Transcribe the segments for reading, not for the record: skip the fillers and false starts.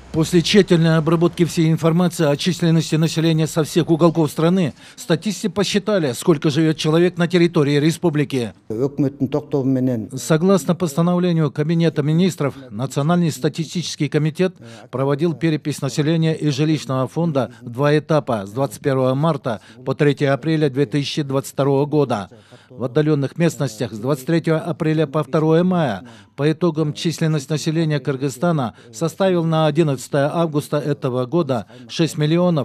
После тщательной обработки всей информации о численности населения со всех уголков страны, статисты посчитали, сколько живет человек на территории республики. Согласно постановлению Кабинета министров, Национальный статистический комитет проводил перепись населения и жилищного фонда в два этапа с 21 марта по 3 апреля 2022 года. В отдаленных местностях с 23 апреля по 2 мая. По итогам численность населения Кыргызстана составил на 11 августа этого года 6 миллионов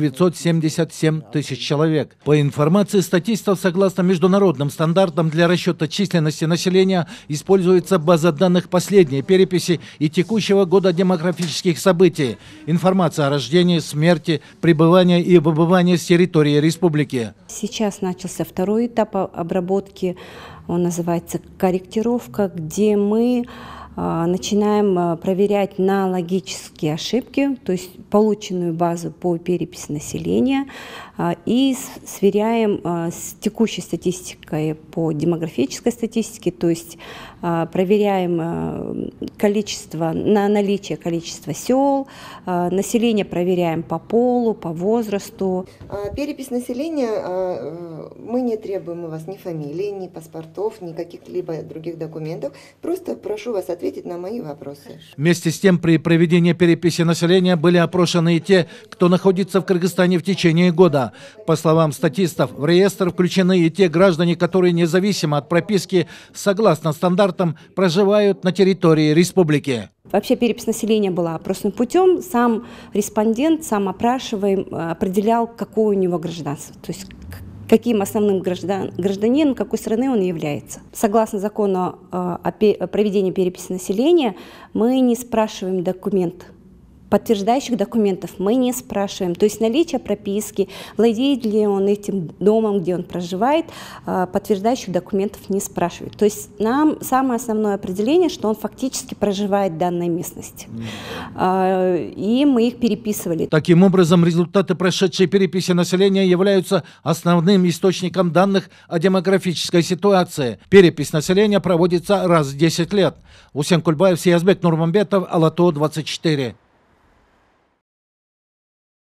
977 тысяч человек. По информации статистов, согласно международным стандартам для расчета численности населения, используется база данных последней переписи и текущего года демографических событий. Информация о рождении, смерти, пребывании и выбывании с территории республики. Сейчас начался второй этап обработки, он называется корректировка, где мы начинаем проверять на логические ошибки, то есть полученную базу по переписи населения, и сверяем с текущей статистикой по демографической статистике, то есть проверяем количество, на наличие количества сел, население проверяем по полу, по возрасту. Перепись населения, мы не требуем у вас ни фамилии, ни паспортов, ни каких-либо других документов. Просто прошу вас ответить на мои вопросы. Вместе с тем, при проведении переписи населения были опрошены и те, кто находится в Кыргызстане в течение года. По словам статистов, в реестр включены и те граждане, которые независимо от прописки, согласно стандартам, проживают на территории республики. Вообще перепись населения была опросным путем. Сам респондент, сам опрашиваемый определял, какое у него гражданство. То есть каким основным гражданином какой страны он является. Согласно закону о проведении переписи населения, мы не спрашиваем документ. Подтверждающих документов мы не спрашиваем. То есть наличие прописки, владеет ли он этим домом, где он проживает, подтверждающих документов не спрашивают. То есть нам самое основное определение, что он фактически проживает в данной местности. И мы их переписывали. Таким образом, результаты прошедшей переписи населения являются основным источником данных о демографической ситуации. Перепись населения проводится раз в 10 лет. Усен Кульбаев, Сиязбек Нурмамбетов, Алатау 24.